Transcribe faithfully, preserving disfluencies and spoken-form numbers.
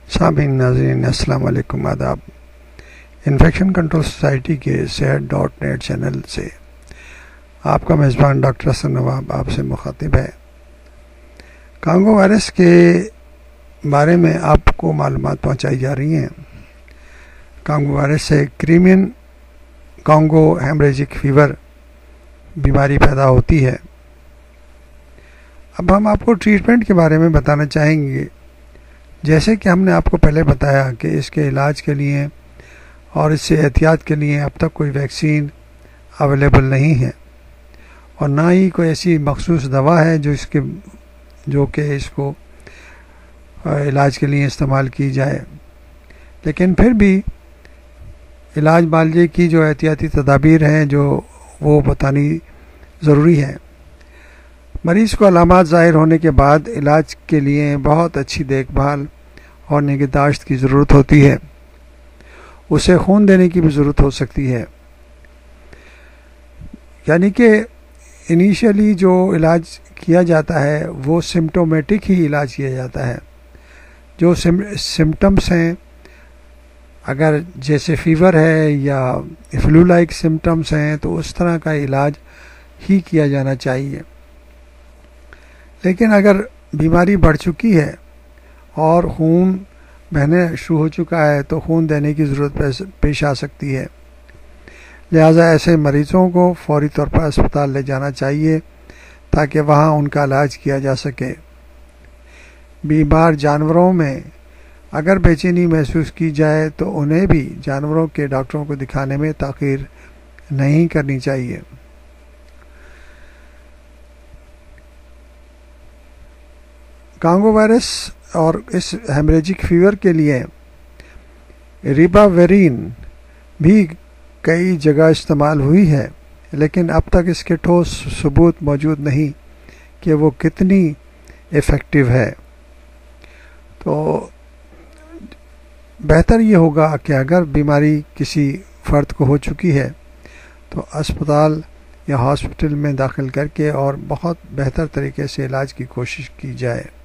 سامعین ناظرین السلام علیکم، آداب۔ انفیکشن کنٹرول سوسائٹی کے صحت ڈاٹ نیٹ چینل سے آپ کا میزبان ڈاکٹر حسن نواب آپ سے مخاطب ہے۔ کانگو وائرس کے بارے میں آپ کو معلومات پہنچائی جا رہی ہیں۔ کانگو وائرس سے کریمین کانگو ہیمریجک فیور بیماری پیدا ہوتی ہے۔ اب ہم آپ کو ٹریٹمنٹ کے بارے میں بتانا چاہیں گے۔ جیسے کہ ہم نے آپ کو پہلے بتایا کہ اس کے علاج کے لیے اور اس سے احتیاط کے لیے اب تک کوئی ویکسین اویلیبل نہیں ہے، اور نہ ہی کوئی ایسی مخصوص دوا ہے جو اس کے جو کہ اس کو علاج کے لیے استعمال کی جائے۔ لیکن پھر بھی علاج معالجے کی جو احتیاطی تدابیر ہیں جو وہ بتانی ضروری ہے۔ مریض کو علامات ظاہر ہونے کے بعد علاج کے لیے بہت اچھی دیکھ بھال اور نگہداشت کی ضرورت ہوتی ہے۔ اسے خون دینے کی بھی ضرورت ہو سکتی ہے، یعنی کہ انیشیلی جو علاج کیا جاتا ہے وہ سمٹومیٹک ہی علاج کیا جاتا ہے۔ جو سمٹمس ہیں، اگر جیسے فیور ہے یا فلو لائک سمٹمس ہیں تو اس طرح کا علاج ہی کیا جانا چاہیے۔ لیکن اگر بیماری بڑھ چکی ہے اور خون بہنے شروع ہو چکا ہے تو خون دینے کی ضرورت پیش آ سکتی ہے۔ لہذا ایسے مریضوں کو فوری طور پر اسپتال لے جانا چاہیے تاکہ وہاں ان کا علاج کیا جا سکے۔ بیمار جانوروں میں اگر بے چینی محسوس کی جائے تو انہیں بھی جانوروں کے ڈاکٹروں کو دکھانے میں تاخیر نہیں کرنی چاہیے۔ کانگو وائرس اور اس ہیمریجک فیور کے لیے ریباویرین بھی کئی جگہ استعمال ہوئی ہے، لیکن اب تک اس کے ٹھوس ثبوت موجود نہیں کہ وہ کتنی ایفیکٹو ہے۔ تو بہتر یہ ہوگا کہ اگر بیماری کسی فرد کو ہو چکی ہے تو اسپتال یا ہاسپٹل میں داخل کر کے اور بہت بہتر طریقے سے علاج کی کوشش کی جائے۔